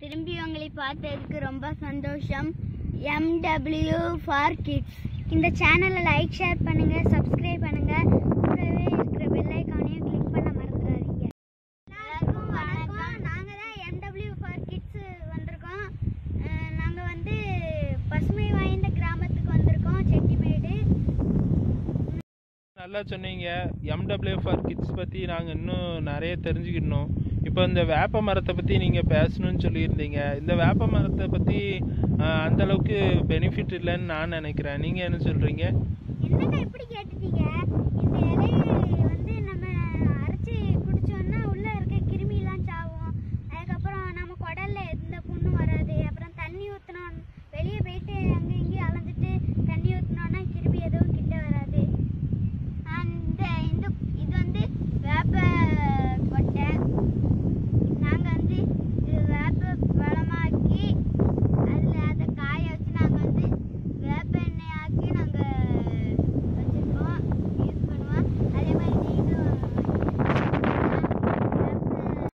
திரும்பி உங்களை பார்த்ததுக்கு ரொம்ப சந்தோஷம். MW ஃபார் கிட்ஸ் இந்த சேனலை லைக் ஷேர் பண்ணுங்க, சப்ஸ்கிரைப் பண்ணுங்க, கூடவே இருக்கிற பெல் ஐகானையும் கிளிக் பண்ண மறந்துடாதீங்க. எல்லாருக்கும் வணக்கம். நாங்கள் தான் MW ஃபார் கிட்ஸ் வந்திருக்கோம். நாங்கள் வந்து பசுமை வாய்ந்த கிராமத்துக்கு வந்திருக்கோம், செட்டிமேடு. நல்லா சொன்னீங்க. MW ஃபார் கிட்ஸ் பற்றி நாங்கள் இன்னும் நிறைய தெரிஞ்சுக்கிடணும். இப்போ இந்த வேப்ப மரத்தை பற்றி நீங்கள் பேசணும்னு சொல்லியிருந்தீங்க. இந்த வேப்ப மரத்தை பற்றி அந்தளவுக்கு பெனிஃபிட் இல்லைன்னு நான் நினைக்கிறேன். நீங்கள் என்ன சொல்கிறீங்க? என்னங்க இப்படி கேட்டுட்டீங்க? இந்த இலையை